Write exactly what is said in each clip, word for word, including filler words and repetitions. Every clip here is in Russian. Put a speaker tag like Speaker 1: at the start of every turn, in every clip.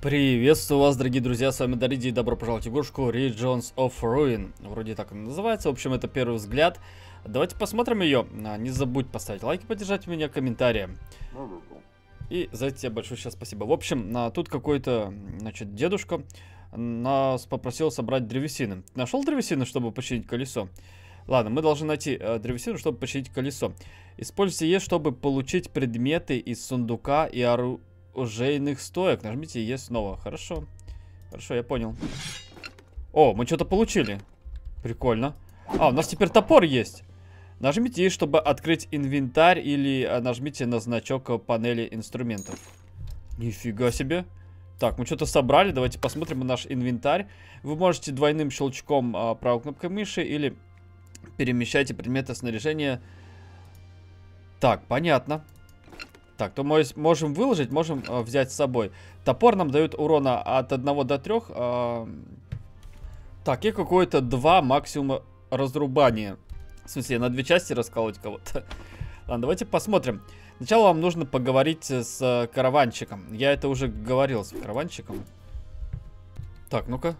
Speaker 1: Приветствую вас, дорогие друзья, с вами Дариди, и добро пожаловать в игрушку Regions of Ruin. Вроде так она называется, в общем, это первый взгляд. Давайте посмотрим ее. Не забудь поставить лайк и поддержать меня комментарием. И за это тебе большое сейчас спасибо. В общем, тут какой-то, значит, дедушка нас попросил собрать древесины. Нашел древесину, чтобы починить колесо? Ладно, мы должны найти э, древесину, чтобы починить колесо. Используйте Е, чтобы получить предметы из сундука и оружейных стоек. Нажмите Е снова. Хорошо. Хорошо, я понял. О, мы что-то получили. Прикольно. А, у нас теперь топор есть. Нажмите Е, чтобы открыть инвентарь, или э, нажмите на значок панели инструментов. Нифига себе. Так, мы что-то собрали. Давайте посмотрим на наш инвентарь. Вы можете двойным щелчком э, правой кнопкой мыши или перемещайте предметы снаряжения. Так, понятно. Так, то мы можем выложить, можем э, взять с собой. Топор нам дает урона от одного до трёх. Э, так, и какое-то два максимума разрубания. В смысле, на две части расколоть кого-то. Ладно, давайте посмотрим. Сначала вам нужно поговорить с караванщиком. Я это уже говорил с караванщиком. Так, ну-ка.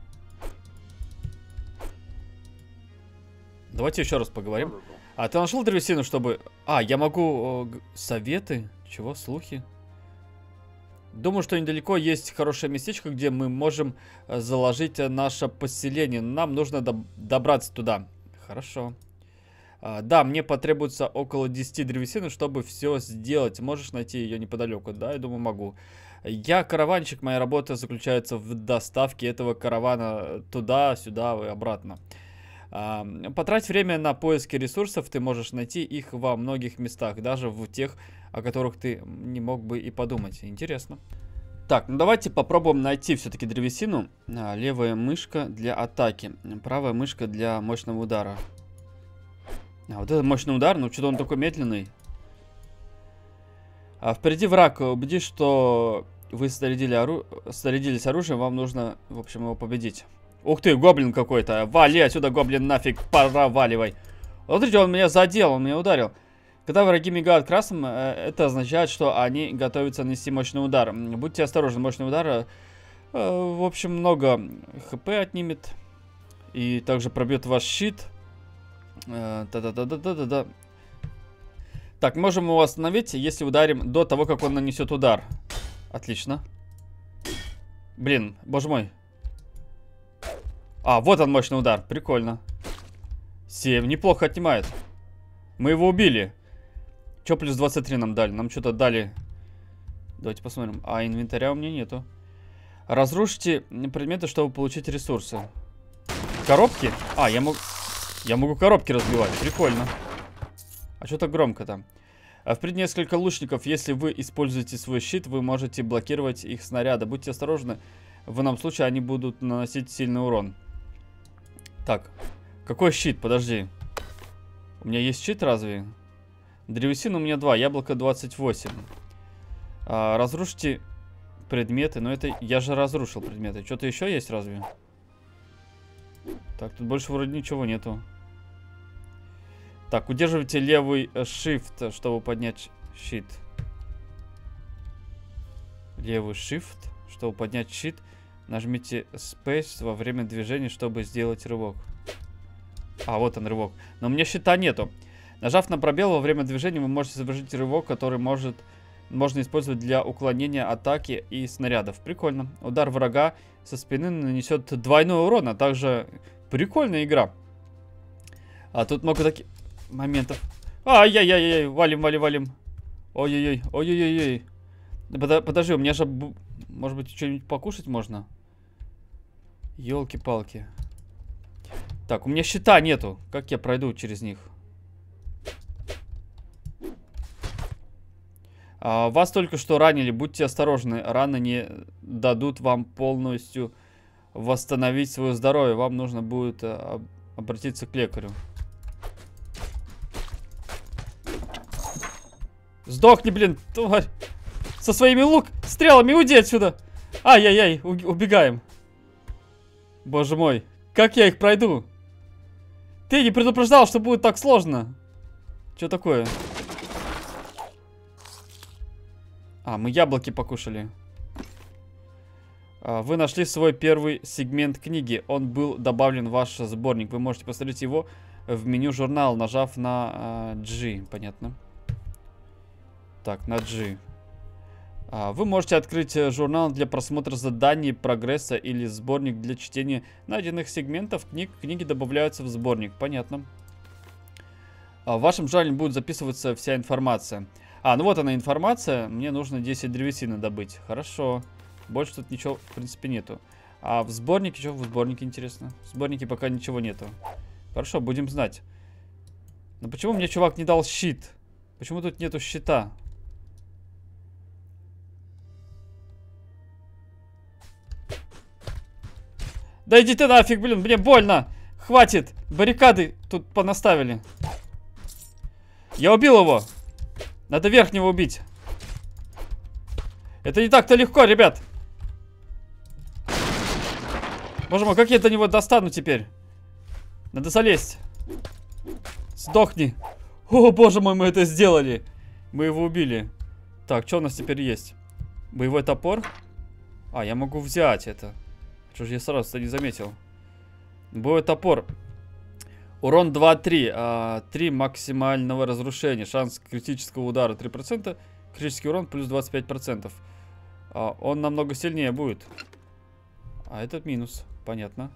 Speaker 1: Давайте еще раз поговорим. А ты нашел древесину, чтобы... А, я могу... Э, советы? Чего? Слухи? Думаю, что недалеко есть хорошее местечко, где мы можем заложить наше поселение. Нам нужно доб добраться туда. Хорошо. А, да, мне потребуется около десяти древесины, чтобы все сделать. Можешь найти ее неподалеку? Да, я думаю, могу. Я караванщик, моя работа заключается в доставке этого каравана туда, сюда и обратно. Потратить время на поиски ресурсов, ты можешь найти их во многих местах, даже в тех, о которых ты не мог бы и подумать. Интересно. Так, ну давайте попробуем найти все-таки древесину. А, левая мышка для атаки, правая мышка для мощного удара. А, вот это мощный удар, ну что-то он такой медленный. А, впереди враг, убедись, что вы снарядили ору... снарядились оружием, вам нужно, в общем, его победить. Ух ты, гоблин какой-то. Вали отсюда, гоблин, нафиг, проваливай. Смотрите, он меня задел, он меня ударил. Когда враги мигают красным, это означает, что они готовятся нанести мощный удар. Будьте осторожны, мощный удар, в общем, много хп отнимет. И также пробьет ваш щит. Да-да-да-да-да-да. Так, можем его остановить, если ударим до того, как он нанесет удар. Отлично. Блин, боже мой. А, вот он, мощный удар. Прикольно. семь. Неплохо отнимает. Мы его убили. Че плюс двадцать три нам дали? Нам что-то дали. Давайте посмотрим. А, инвентаря у меня нету. Разрушите предметы, чтобы получить ресурсы. Коробки? А, я могу... Я могу коробки разбивать. Прикольно. А что так громко там? А впереди несколько лучников. Если вы используете свой щит, вы можете блокировать их снаряды. Будьте осторожны. В ином случае они будут наносить сильный урон. Так, какой щит? Подожди. У меня есть щит разве? Древесина у меня два, яблоко двадцать восемь. А, разрушите предметы. Но это я же разрушил предметы. Что-то еще есть разве? Так, тут больше вроде ничего нету. Так, удерживайте левый shift, чтобы поднять щит. Левый shift, чтобы поднять щит. Нажмите Space во время движения, чтобы сделать рывок. А, вот он, рывок. Но у меня щита нету. Нажав на пробел во время движения, вы можете совершить рывок, который может, можно использовать для уклонения атаки и снарядов. Прикольно. Удар врага со спины нанесет двойной урон, а также прикольная игра. А тут много таких моментов. Ай-яй-яй-яй, валим, валим, валим. Ой-ой-ой, ой-ой-ой. Подожди, у меня же... Может быть, что-нибудь покушать можно? Ёлки-палки. Так, у меня щита нету. Как я пройду через них? А, вас только что ранили. Будьте осторожны. Раны не дадут вам полностью восстановить свое здоровье. Вам нужно будет а, обратиться к лекарю. Сдохни, блин, тварь. Со своими лук, стрелами, уйди отсюда. Ай-яй-яй, убегаем. Боже мой, как я их пройду? Ты не предупреждал, что будет так сложно. Что такое? А, мы яблоки покушали. Вы нашли свой первый сегмент книги. Он был добавлен в ваш сборник. Вы можете посмотреть его в меню журнал, нажав на G. Понятно. Так, на G. Вы можете открыть журнал для просмотра заданий, прогресса или сборник для чтения найденных сегментов книг. Книги добавляются в сборник. Понятно. В вашем журнале будет записываться вся информация. А, ну вот она информация. Мне нужно десять древесины добыть. Хорошо. Больше тут ничего, в принципе, нету. А в сборнике, что в сборнике, интересно? В сборнике пока ничего нету. Хорошо, будем знать. Но почему мне чувак не дал щит? Почему тут нету щита? Да иди ты нафиг, блин, мне больно. Хватит, баррикады тут понаставили. Я убил его. Надо верхнего убить. Это не так-то легко, ребят. Боже мой, как я до него достану теперь? Надо залезть. Сдохни. О, боже мой, мы это сделали. Мы его убили. Так, что у нас теперь есть? Боевой топор. А, я могу взять это. Что же я сразу-то не заметил? Боевой топор. Урон два-три. А, три максимального разрушения. Шанс критического удара три процента. Критический урон плюс двадцать пять процентов. А, он намного сильнее будет. А этот минус. Понятно.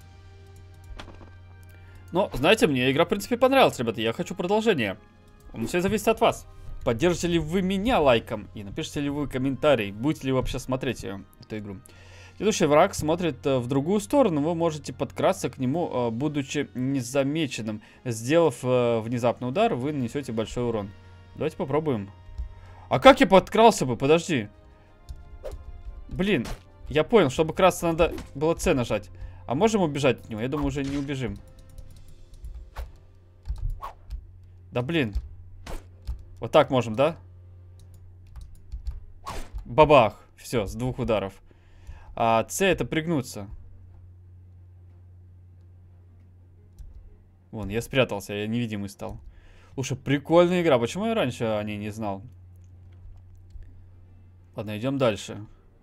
Speaker 1: Но, знаете, мне игра, в принципе, понравилась, ребята. Я хочу продолжение. Все зависит от вас. Поддержите ли вы меня лайком? И напишите ли вы комментарий. Будете ли вы вообще смотреть ее, эту игру? Следующий враг смотрит в другую сторону. Вы можете подкрасться к нему, будучи незамеченным. Сделав внезапный удар, вы нанесете большой урон. Давайте попробуем. А как я подкрался бы? Подожди. Блин. Я понял, чтобы красться надо было С нажать. А можем убежать от него? Я думаю, уже не убежим. Да блин. Вот так можем, да? Бабах. Все, с двух ударов. А С это пригнуться. Вон, я спрятался, я невидимый стал. Слушай, прикольная игра. Почему я раньше о ней не знал? Ладно, идем дальше.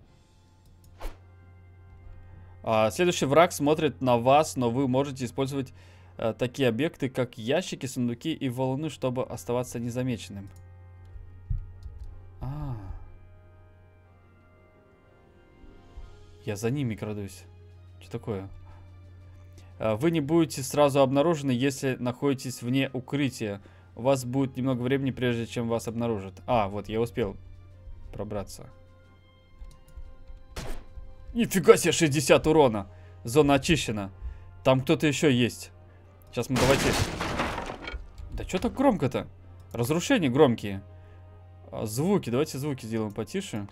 Speaker 1: А, следующий враг смотрит на вас, но вы можете использовать а, такие объекты, как ящики, сундуки и валуны, чтобы оставаться незамеченным. А, я за ними крадусь. Что такое? А, вы не будете сразу обнаружены, если находитесь вне укрытия. У вас будет немного времени, прежде чем вас обнаружат. А, вот, я успел пробраться. Нифига себе, шестьдесят урона. Зона очищена. Там кто-то еще есть. Сейчас мы давайте... Да что так громко-то? Разрушения громкие. А, звуки, давайте звуки сделаем потише.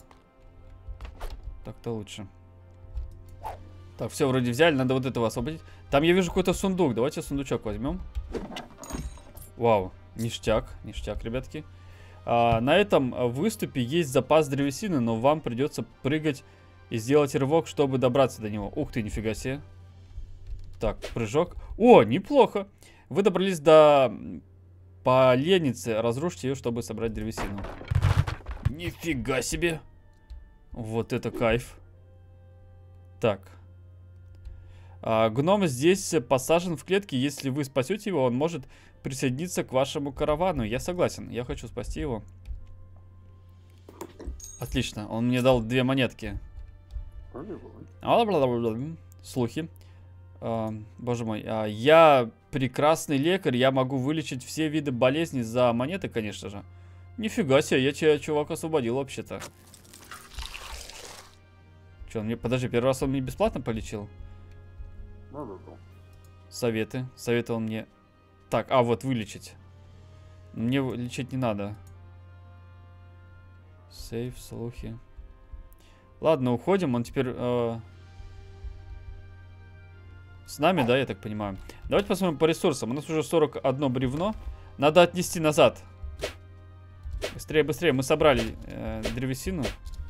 Speaker 1: Так-то лучше. Так, все вроде взяли, надо вот этого освободить. Там я вижу какой-то сундук. Давайте сундучок возьмем. Вау, ништяк, ништяк, ребятки. А, на этом выступе есть запас древесины, но вам придется прыгать и сделать рывок, чтобы добраться до него. Ух ты, нифига себе. Так, прыжок. О, неплохо. Вы добрались до поленницы. Разрушьте ее, чтобы собрать древесину. Нифига себе. Вот это кайф. Так. А, гном здесь посажен в клетке. Если вы спасете его, он может присоединиться к вашему каравану. Я согласен. Я хочу спасти его. Отлично. Он мне дал две монетки. Слухи. А, боже мой. А, я прекрасный лекарь. Я могу вылечить все виды болезней за монеты, конечно же. Нифига себе. Я тебя, чувак, освободил вообще-то. Че, он мне... Подожди, первый раз он мне бесплатно полечил? Советы. Советовал мне... Так, а вот вылечить. Мне лечить не надо. Сейф, слухи. Ладно, уходим. Он теперь э, с нами, да, я так понимаю. Давайте посмотрим по ресурсам. У нас уже сорок одно бревно. Надо отнести назад. Быстрее, быстрее. Мы собрали э, древесину.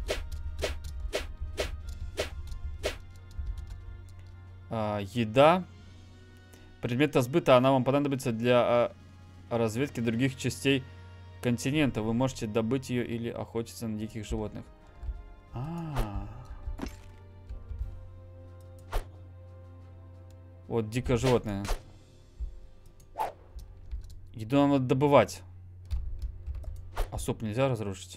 Speaker 1: А, еда. Предмет сбыта, она вам понадобится для а, разведки других частей континента. Вы можете добыть ее или охотиться на диких животных. А, -а, -а. Вот дикое животное. Еду нам надо добывать. А суп нельзя разрушить?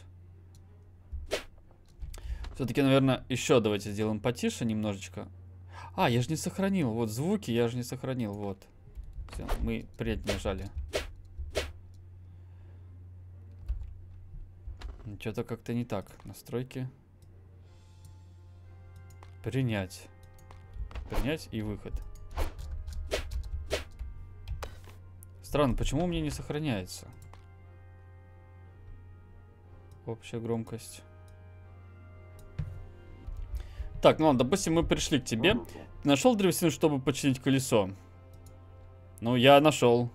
Speaker 1: Все-таки, наверное, еще давайте сделаем потише немножечко. А, я же не сохранил. Вот звуки я же не сохранил. Вот. Все, мы пред нажали. Что-то как-то не так. Настройки. Принять. Принять и выход. Странно, почему у меня не сохраняется? Общая громкость. Так, ну ладно, допустим, мы пришли к тебе. Ты нашел древесину, чтобы починить колесо? Ну, я нашел.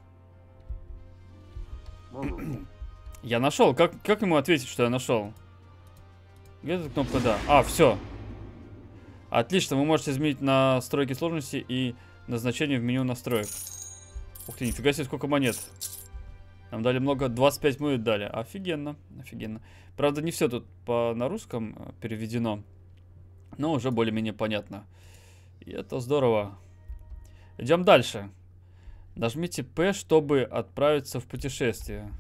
Speaker 1: Я нашел. Как, как ему ответить, что я нашел? Где эта кнопка «Да»? А, все. Отлично, вы можете изменить настройки сложности и назначение в меню настроек. Ух ты, нифига себе, сколько монет. Нам дали много, двадцать пять монет дали. Офигенно, офигенно. Правда, не все тут по, на русском переведено. Но уже более-менее понятно. И это здорово. Идем дальше. Нажмите P, чтобы отправиться в путешествие.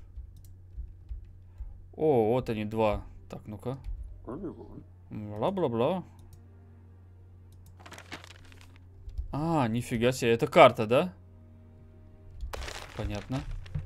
Speaker 1: О, вот они, два. Так, ну-ка. Бла-бла-бла. А, нифига себе. Это карта, да? Понятно.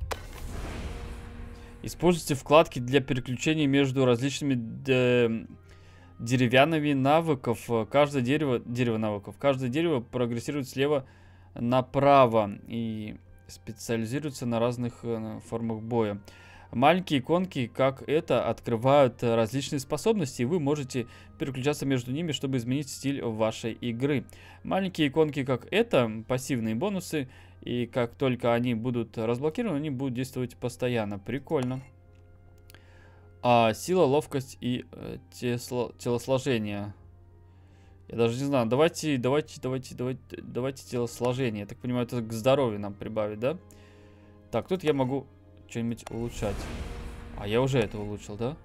Speaker 1: Используйте вкладки для переключения между различными де... деревянными навыков. Каждое дерево... Дерево навыков. Каждое дерево прогрессирует слева направо и специализируется на разных э, формах боя. Маленькие иконки, как это, открывают различные способности, и вы можете переключаться между ними, чтобы изменить стиль вашей игры. Маленькие иконки, как это, пассивные бонусы, и как только они будут разблокированы, они будут действовать постоянно. Прикольно. А, сила, ловкость и э, тесло, телосложение. Я даже не знаю. Давайте, давайте, давайте, давайте, давайте телосложение. Я так понимаю, это к здоровью нам прибавит, да? Так, тут я могу что-нибудь улучшать. А я уже это улучшил, да?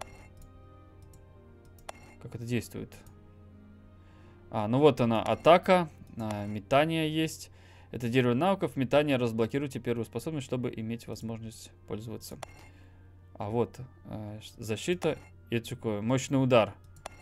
Speaker 1: Как это действует? А, ну вот она, атака. А, метание есть. Это дерево навыков. Метание. Разблокируйте первую способность, чтобы иметь возможность пользоваться. А вот э, защита и такое. Мощный удар.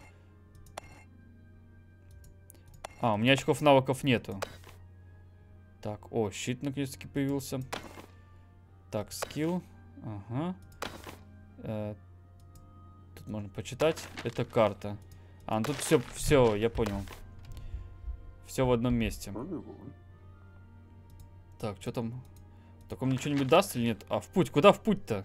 Speaker 1: А, у меня очков навыков нету. Так, о, щит наконец-таки появился. Так, скилл. Ага. Э, тут можно почитать. Это карта. А, ну тут все, все, я понял. Все в одном месте. Так, что там? Так он мне что-нибудь даст или нет? А, в путь. Куда в путь-то?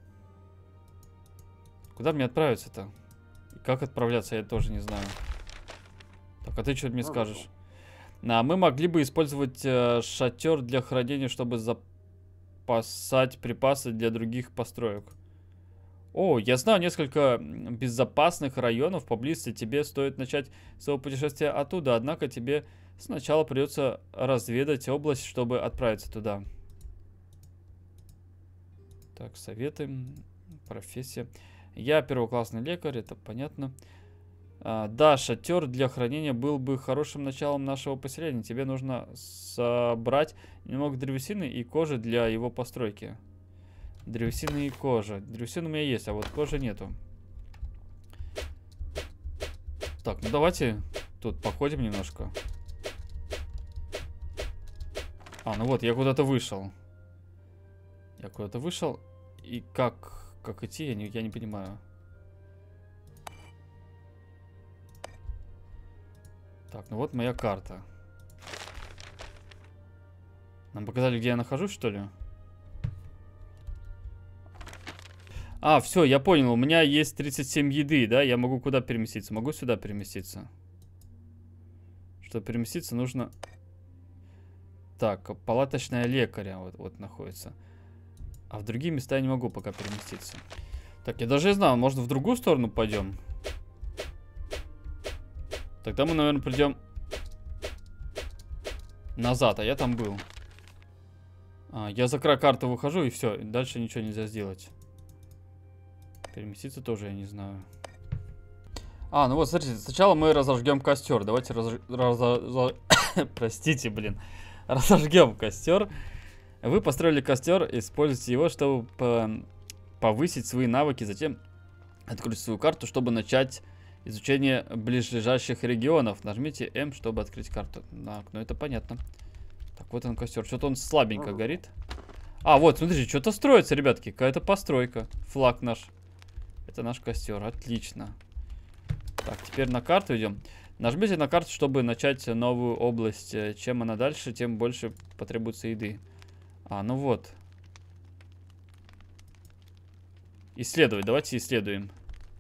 Speaker 1: Куда мне отправиться-то? И как отправляться, я тоже не знаю. Так, а ты что мне скажешь? А, мы могли бы использовать э, шатер для хранения, чтобы запасать припасы для других построек. О, я знаю несколько безопасных районов поблизости. Тебе стоит начать свое путешествие оттуда. Однако тебе сначала придется разведать область, чтобы отправиться туда. Так, советы. Профессия. Я первоклассный лекарь, это понятно. А, да, шатер для хранения был бы хорошим началом нашего поселения. Тебе нужно собрать немного древесины и кожи для его постройки. Древесина и кожа. Древесина у меня есть, а вот кожи нету. Так, ну давайте тут походим немножко. А, ну вот, я куда-то вышел. Я куда-то вышел. И как... Как идти, я не, я не понимаю. Так, ну вот моя карта. Нам показали, где я нахожусь, что ли? А, все, я понял. У меня есть тридцать семь еды, да? Я могу куда переместиться? Могу сюда переместиться? Чтобы переместиться, нужно... Так, палаточная лекаря вот, вот находится. А в другие места я не могу пока переместиться. Так, я даже не знаю, может в другую сторону пойдем? Тогда мы, наверное, придем назад, а я там был. А, я за край карты выхожу, и все, дальше ничего нельзя сделать. Переместиться тоже я не знаю. А, ну вот, смотрите, сначала мы разожгем костер. Давайте раз... раз... Простите, блин. Разожгем костер. Вы построили костер, используйте его, чтобы по повысить свои навыки. Затем откройте свою карту, чтобы начать изучение ближайших регионов. Нажмите М, чтобы открыть карту. Так, ну это понятно. Так, вот он костер. Что-то он слабенько горит. А, вот, смотрите, что-то строится, ребятки. Какая-то постройка. Флаг наш. Это наш костер. Отлично. Так, теперь на карту идем. Нажмите на карту, чтобы начать новую область. Чем она дальше, тем больше потребуется еды. А, ну вот. Исследовать. Давайте исследуем.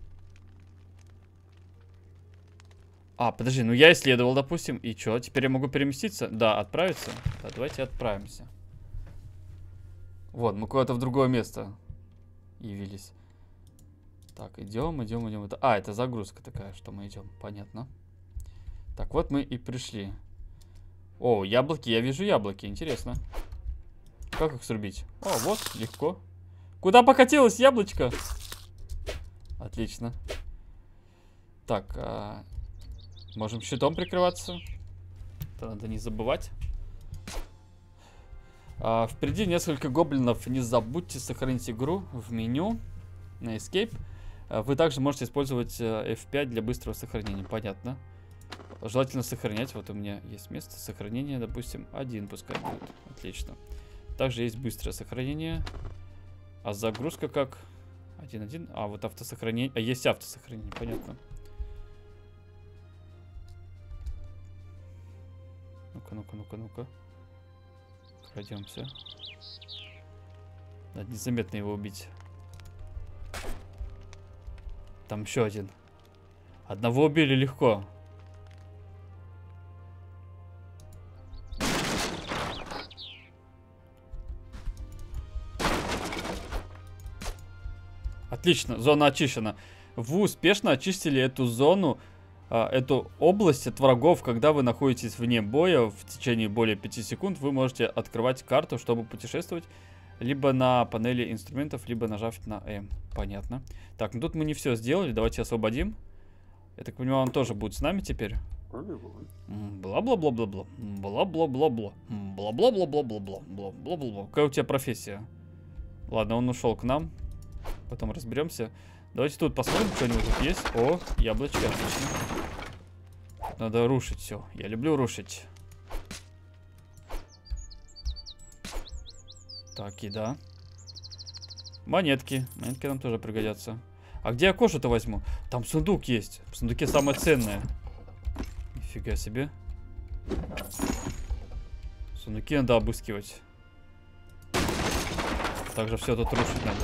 Speaker 1: А, подожди, ну я исследовал, допустим. И что, теперь я могу переместиться? Да, отправиться? Да, давайте отправимся. Вот, мы куда-то в другое место явились. Так, идем, идем, идем. А, это загрузка такая, что мы идем. Понятно. Так, вот мы и пришли. О, яблоки, я вижу яблоки, интересно. Как их срубить? О, вот, легко. Куда покатилось яблочко? Отлично. Так, а... можем щитом прикрываться. Это надо не забывать. А, впереди несколько гоблинов. Не забудьте сохранить игру в меню на Escape. А, вы также можете использовать эф пять для быстрого сохранения. Понятно. Желательно сохранять. Вот у меня есть место сохранения, допустим, один пускай будет. Отлично. Также есть быстрое сохранение. А загрузка как? один-один. А, вот автосохранение. А, есть автосохранение, понятно. Ну-ка, ну-ка, ну-ка, ну-ка. Пройдемся. Надо незаметно его убить. Там еще один. Одного убили легко. Отлично, зона очищена. Вы успешно очистили эту зону, а, эту область от врагов. Когда вы находитесь вне боя в течение более пяти секунд, вы можете открывать карту, чтобы путешествовать либо на панели инструментов, либо нажав на М. Понятно. Так, ну тут мы не все сделали. Давайте освободим. Я так понимаю, он тоже будет с нами теперь. Бла-бла-бла-бла-бла. Бла-бла-бла-бла. Бла-бла-бла-бла-бла-бла. Бла-бла-бла. Какая у тебя профессия? Ладно, он ушел к нам. Потом разберемся. Давайте тут посмотрим, что-нибудь тут есть. О, яблочко, отлично. Надо рушить все. Я люблю рушить. Так, еда. Монетки. Монетки нам тоже пригодятся. А где я кожу-то возьму? Там сундук есть. В сундуке самое ценное. Нифига себе. Сундуки надо обыскивать. Также все тут рушить надо.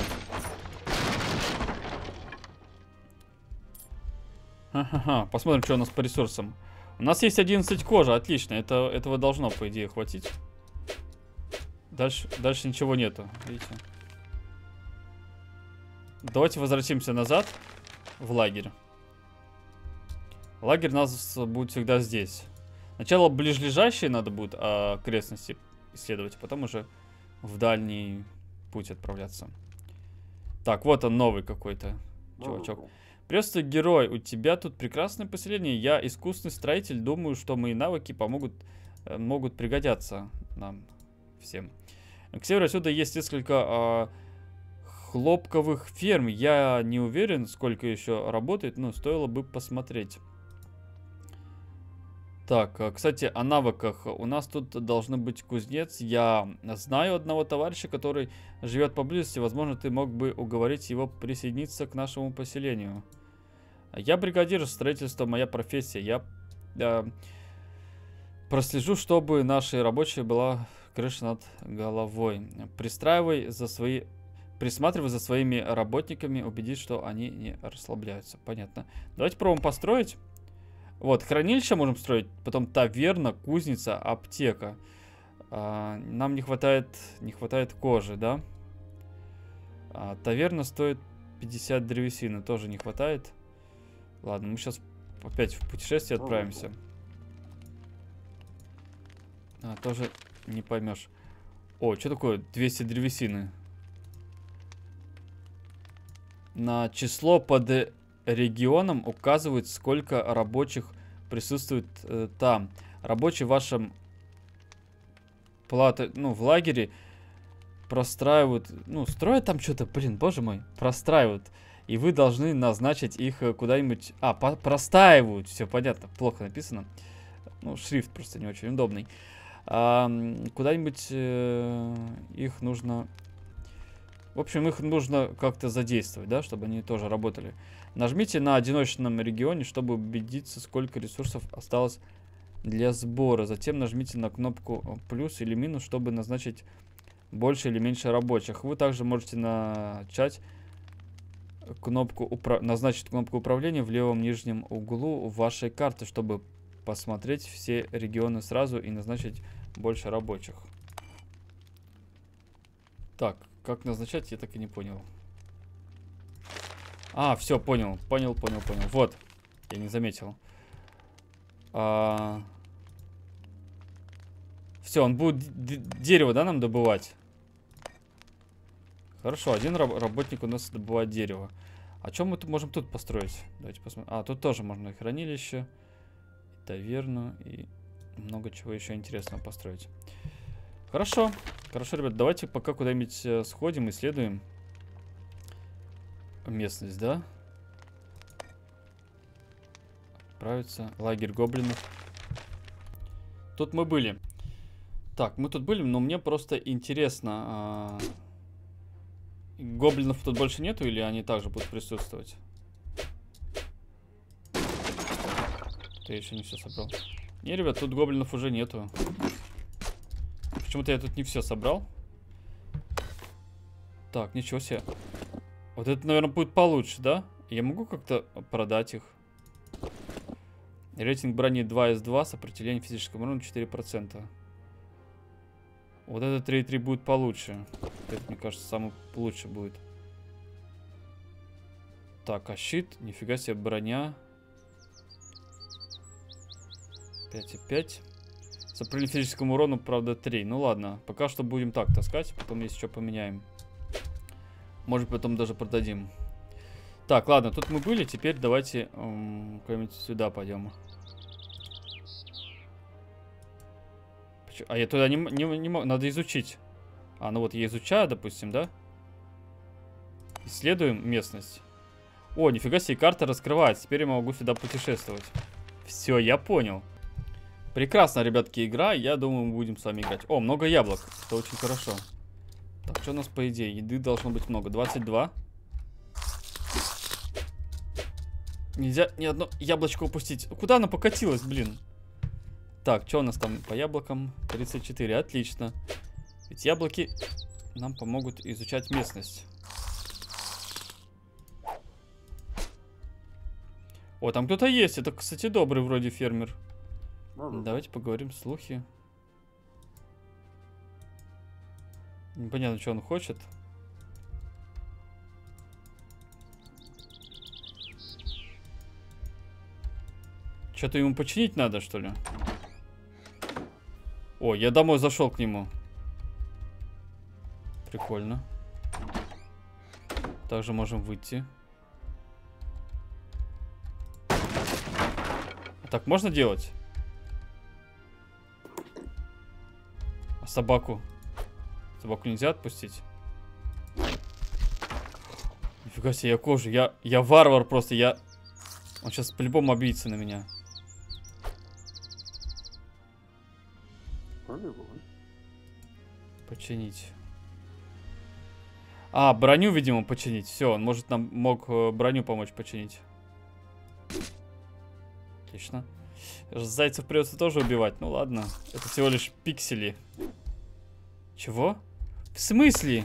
Speaker 1: Ха-ха-ха. Посмотрим, что у нас по ресурсам. У нас есть одиннадцать кожи. Отлично. Это, этого должно, по идее, хватить. Дальше, дальше ничего нету. Видите? Давайте возвратимся назад в лагерь. Лагерь у нас будет всегда здесь. Сначала ближайшие надо будет а, окрестности исследовать, а потом уже в дальний путь отправляться. Так, вот он новый какой-то чувачок. Приветствую, герой. У тебя тут прекрасное поселение. Я искусный строитель. Думаю, что мои навыки помогут, могут пригодятся нам всем. К северу отсюда есть несколько а, хлопковых ферм. Я не уверен, сколько еще работает, но стоило бы посмотреть. Так, кстати, о навыках. У нас тут должен быть кузнец. Я знаю одного товарища, который живет поблизости. Возможно, ты мог бы уговорить его присоединиться к нашему поселению. Я бригадир строительства, моя профессия. Я э, прослежу, чтобы нашей рабочей была крыша над головой. Пристраивай за свои... Присматривай за своими работниками, убедись, что они не расслабляются. Понятно. Давайте пробуем построить. Вот, хранилище можем строить, потом таверна, кузница, аптека. А, нам не хватает, не хватает кожи, да? А, таверна стоит пятьдесят древесины, тоже не хватает. Ладно, мы сейчас опять в путешествие отправимся. А, тоже не поймешь. О, что такое двести древесины? На число под... регионам указывают, сколько рабочих присутствует э, там. Рабочие в вашем плата, ну, в лагере простраивают, ну, строят там что-то, блин, боже мой, простраивают. И вы должны назначить их куда-нибудь... А, по простаивают, все понятно, плохо написано. Ну, шрифт просто не очень удобный. А, куда-нибудь э, их нужно... В общем, их нужно как-то задействовать, да, чтобы они тоже работали. Нажмите на одиночном регионе, чтобы убедиться, сколько ресурсов осталось для сбора. Затем нажмите на кнопку плюс или минус, чтобы назначить больше или меньше рабочих. Вы также можете начать кнопку упра... назначить кнопку управления в левом нижнем углу вашей карты, чтобы посмотреть все регионы сразу и назначить больше рабочих. Так, как назначать, я так и не понял. А, все, понял, понял, понял, понял. Вот, я не заметил. А... Все, он будет дерево, да, нам добывать? Хорошо, один раб работник у нас добывает дерево. А что мы тут можем тут построить? Давайте посмотрим. А, тут тоже можно и хранилище, и таверну, и много чего еще интересного построить. Хорошо, хорошо, ребят, давайте пока куда-нибудь сходим, исследуем местность, да? Отправиться. Лагерь гоблинов. Тут мы были. Так, мы тут были, но мне просто интересно... А... Гоблинов тут больше нету, или они также будут присутствовать? Я еще не все собрал. Не, ребят, тут гоблинов уже нету. Почему-то я тут не все собрал. Так, ничего себе. Вот это, наверное, будет получше, да? Я могу как-то продать их? Рейтинг брони два из два, сопротивление физическому урону четыре процента. Вот это три и три будет получше. Это, мне кажется, самый лучший будет. Так, а щит? Нифига себе, броня. пять и пять. Сопротивление физическому урону, правда, три. Ну ладно, пока что будем так таскать. Потом, если что, поменяем. Может, потом даже продадим. Так, ладно, тут мы были. Теперь давайте эм, куда-нибудь сюда пойдем. А я туда не, не, не могу. Надо изучить. А, ну вот я изучаю, допустим, да? Исследуем местность. О, нифига себе, карта раскрывается. Теперь я могу сюда путешествовать. Все, я понял. Прекрасно, ребятки, игра. Я думаю, мы будем с вами играть. О, много яблок. Это очень хорошо. Так, что у нас по идее? Еды должно быть много. двадцать два. Нельзя ни одно яблочко упустить. Куда она покатилась, блин? Так, что у нас там по яблокам? тридцать четыре, отлично. Ведь яблоки нам помогут изучать местность. О, там кто-то есть. Это, кстати, добрый вроде фермер. Давайте поговорим, слухи. Непонятно, что он хочет. Что-то ему починить надо, что ли? О, я домой зашел к нему. Прикольно. Также можем выйти. Так можно делать? А собаку? Собаку нельзя отпустить? Нифига себе, я кожу. Я, я варвар просто. Я... Он сейчас по-любому обидится на меня. Починить. А, броню, видимо, починить. Все, он может нам мог броню помочь починить. Отлично. Зайцев придется тоже убивать. Ну ладно. Это всего лишь пиксели. Чего? В смысле?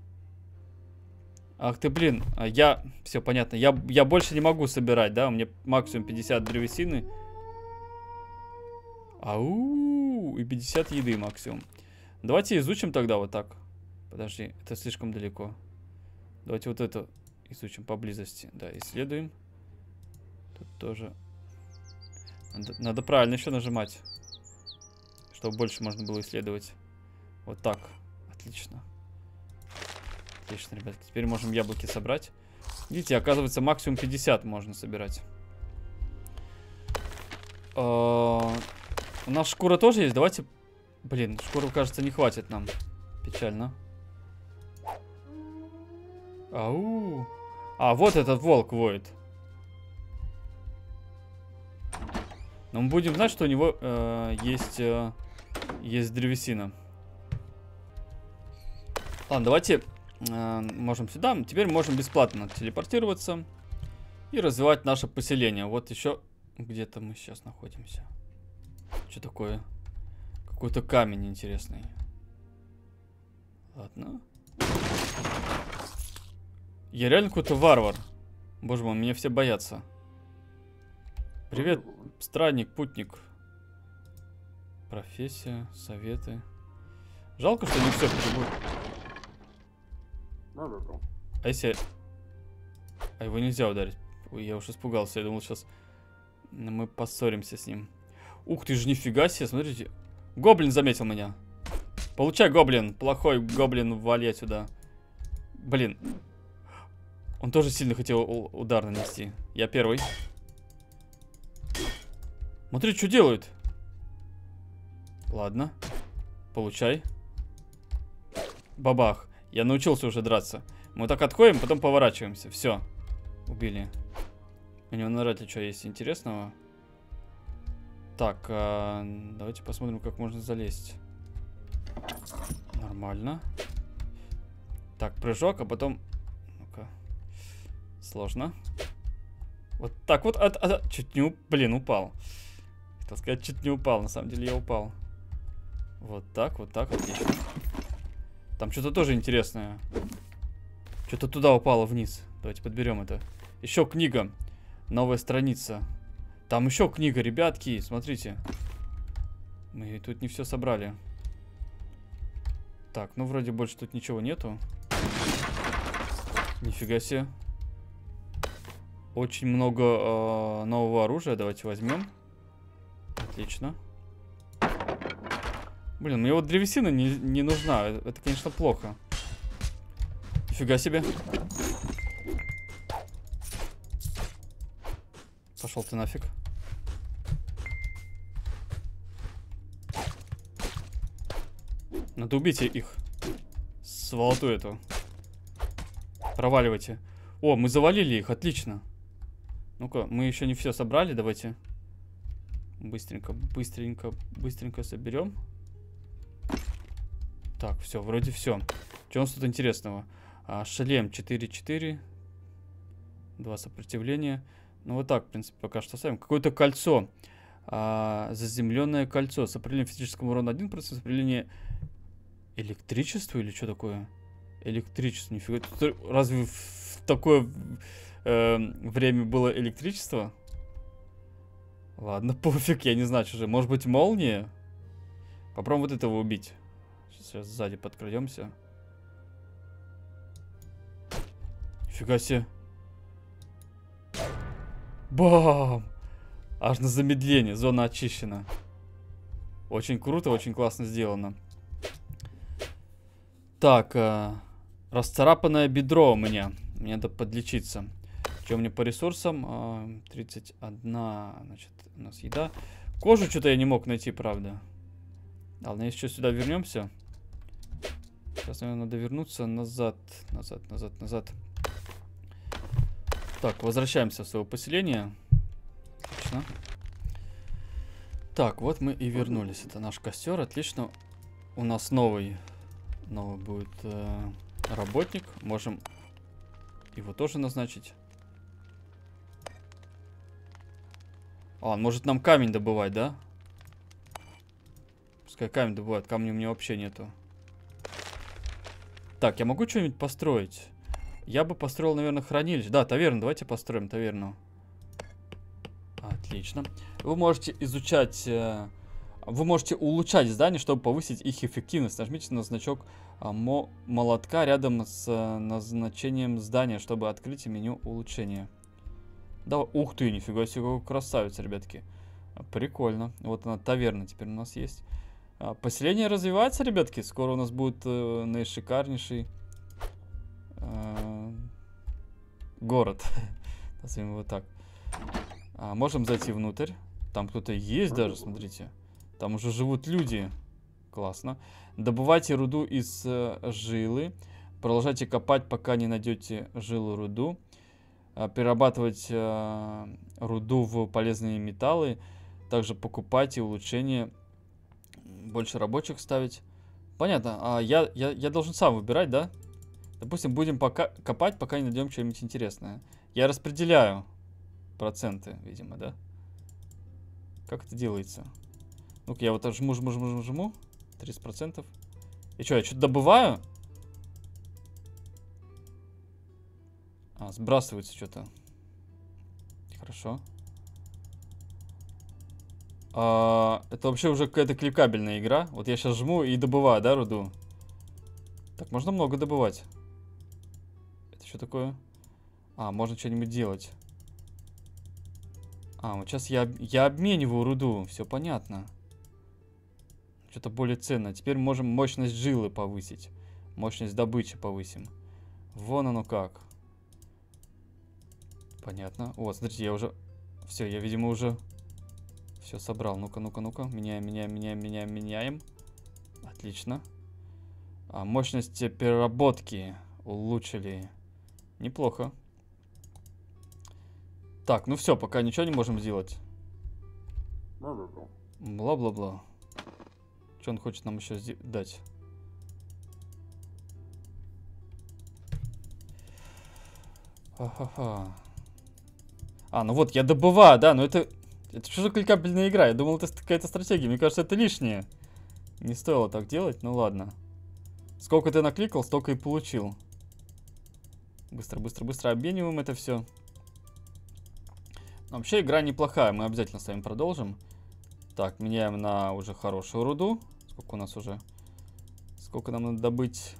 Speaker 1: Ах ты, блин. Я... Все понятно. Я, я больше не могу собирать, да? У меня максимум пятьдесят древесины. Ау! И пятьдесят еды максимум. Давайте изучим тогда вот так. Подожди, это слишком далеко. Давайте вот это изучим поблизости. Да, исследуем. Тут тоже... Надо, надо правильно еще нажимать, чтобы больше можно было исследовать. Вот так. Отлично. Отлично, ребят. Теперь можем яблоки собрать. Видите, оказывается, максимум пятьдесят можно собирать. У нас шкура тоже есть. Давайте... Блин, шкуру, кажется, не хватит нам. Печально. Ау. А, вот этот волк воет. Но мы будем знать, что у него э, есть, э, есть древесина. Ладно, давайте э, можем сюда. Теперь можем бесплатно телепортироваться и развивать наше поселение. Вот еще где-то мы сейчас находимся. Что такое? Какой-то камень интересный. Ладно. Я реально какой-то варвар. Боже мой, меня все боятся. Привет, странник, путник. Профессия, советы. Жалко, что не все прибудет. А если... А его нельзя ударить. Ой, я уж испугался. Я думал, сейчас мы поссоримся с ним. Ух ты же, нифига себе, смотрите. Гоблин заметил меня. Получай, гоблин. Плохой гоблин, вали отсюда. Блин. Он тоже сильно хотел удар нанести. Я первый. Смотри, что делают. Ладно. Получай. Бабах. Я научился уже драться. Мы так отходим, потом поворачиваемся. Все. Убили. У него на рате что есть интересного. Так, а, давайте посмотрим, как можно залезть. Нормально. Так, прыжок, а потом... Ну-ка. Сложно. Вот так вот. От, от, от, чуть не... У... Блин, упал. Хотел сказать, чуть не упал. На самом деле я упал. Вот так, вот так, отлично. Там что-то тоже интересное. Что-то туда упало вниз. Давайте подберем это. Еще книга. Новая страница. Там еще книга, ребятки. Смотрите. Мы тут не все собрали. Так, ну вроде больше тут ничего нету. Нифига себе. Очень много э, нового оружия. Давайте возьмем. Отлично. Блин, мне вот древесина не, не нужна. Это, конечно, плохо. Нифига себе. Пошел ты нафиг. Надо убить их. Сволоту эту. Проваливайте. О, мы завалили их, отлично. Ну-ка, мы еще не все собрали, давайте. Быстренько, быстренько, быстренько соберем. Так, все, вроде все. Что у нас тут интересного? А, шлем четыре четыре. Два сопротивления. Ну вот так, в принципе, пока что ставим. Какое-то кольцо. А, заземленное кольцо. Сопротивление физическому урону один процент. Сопротивление электричеству или что такое? Электричество, нифига. Тут разве в такое э, время было электричество? Ладно, пофиг, я не знаю, что же. Может быть, молния? Попробуем вот этого убить. Сейчас сзади подкрадемся. Нифига себе. Бам! Аж на замедление. Зона очищена. Очень круто, очень классно сделано. Так. Э, расцарапанное бедро у меня. Мне надо подлечиться. Что у меня по ресурсам? Э, тридцать один. Значит, у нас еда. Кожу что-то я не мог найти, правда. Ладно, если что, сюда вернемся. Сейчас, наверное, надо вернуться назад. Назад, назад, назад. Так, возвращаемся в свое поселение. Отлично. Так, вот мы и вернулись. Это наш костер. Отлично. У нас новый, новый будет э, работник. Можем его тоже назначить. А, он может нам камень добывать, да? Пускай камень добывает. Камня у меня вообще нету. Так, я могу что-нибудь построить? Я бы построил, наверное, хранилище. Да, таверну. Давайте построим таверну. Отлично. Вы можете изучать... Э, вы можете улучшать здания, чтобы повысить их эффективность. Нажмите на значок э, мо молотка рядом с э, назначением здания, чтобы открыть меню улучшения. Да, ух ты, нифига себе, какой красавец, ребятки. Прикольно. Вот она, таверна теперь у нас есть. А, поселение развивается, ребятки. Скоро у нас будет э, наишикарнейший э, город. Назовем его так. А, можем зайти внутрь. Там кто-то есть даже, смотрите. Там уже живут люди. Классно. Добывайте руду из э, жилы. Продолжайте копать, пока не найдете жилу руду. Э, перерабатывать э, руду в полезные металлы. Также покупайте улучшения. Больше рабочих ставить. Понятно. А я, я, я должен сам выбирать, да? Допустим, будем пока копать, пока не найдем что-нибудь интересное. Я распределяю проценты, видимо, да? Как это делается? Ну-ка, я вот так жму, жму, жму, жму. тридцать процентов. И что, я что-то добываю? А, сбрасывается что-то. Хорошо. А, это вообще уже какая-то кликабельная игра. Вот я сейчас жму и добываю, да, руду? Так, можно много добывать. Это что такое? А, можно что-нибудь делать. А, вот сейчас я, я обмениваю руду. Все понятно. Что-то более ценное. Теперь можем мощность жилы повысить. Мощность добычи повысим. Вон оно как. Понятно. Вот, смотрите, я уже... Все, я, видимо, уже... Все собрал. Ну-ка, ну-ка, ну-ка. Меняем, меняем, меняем, меняем, меняем. Отлично. А, мощность переработки улучшили. Неплохо. Так, ну все, пока ничего не можем сделать. Бла-бла-бла. Что он хочет нам еще дать? Ха-ха-ха. А, ну вот, я добываю, да, но это... Это что за кликабельная игра? Я думал, это какая-то стратегия. Мне кажется, это лишнее. Не стоило так делать, ну ладно. Сколько ты накликал, столько и получил. Быстро, быстро, быстро обмениваем это все. Вообще игра неплохая, мы обязательно с вами продолжим. Так, меняем на уже хорошую руду. Сколько у нас уже? Сколько нам надо добыть?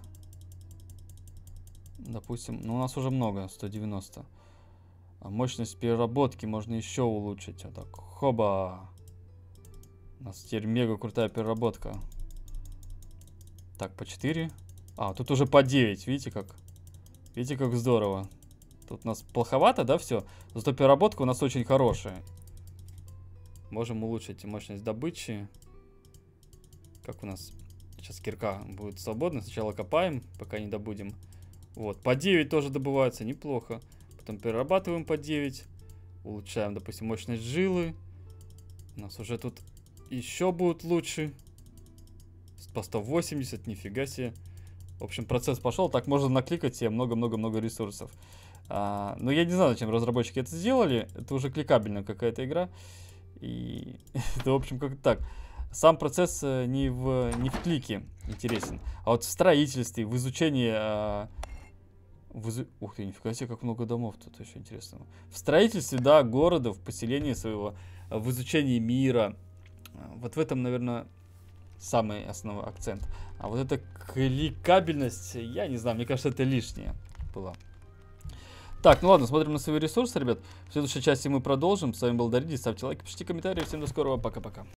Speaker 1: Допустим, ну у нас уже много, сто девяносто. А мощность переработки можно еще улучшить. Вот так, хоба. У нас теперь мега крутая переработка. Так, по четыре. А, тут уже по девять, видите как? Видите, как здорово. Тут у нас плоховато, да, все? Зато переработка у нас очень хорошая. Можем улучшить мощность добычи. Как у нас сейчас кирка будет свободна. Сначала копаем, пока не добудем. Вот, по девять тоже добывается, неплохо. Потом перерабатываем по девять. Улучшаем, допустим, мощность жилы. У нас уже тут еще будут лучше. По сто восемьдесят, нифига себе. В общем, процесс пошел. Так можно накликать себе много-много-много ресурсов. А, но я не знаю, зачем разработчики это сделали. Это уже кликабельная какая-то игра. И это, в общем, как-то так. Сам процесс не в, не в клике интересен. А вот в строительстве, в изучении... А, в изу... Ух ты, нифига себе, как много домов тут еще интересного. В строительстве, да, города, в поселении своего, в изучении мира. Вот в этом, наверное... Самый основной акцент. А вот эта кликабельность, я не знаю, мне кажется, это лишнее было. Так, ну ладно, смотрим на свои ресурсы, ребят. В следующей части мы продолжим. С вами был Дариди, ставьте лайки, пишите комментарии. Всем до скорого, пока-пока.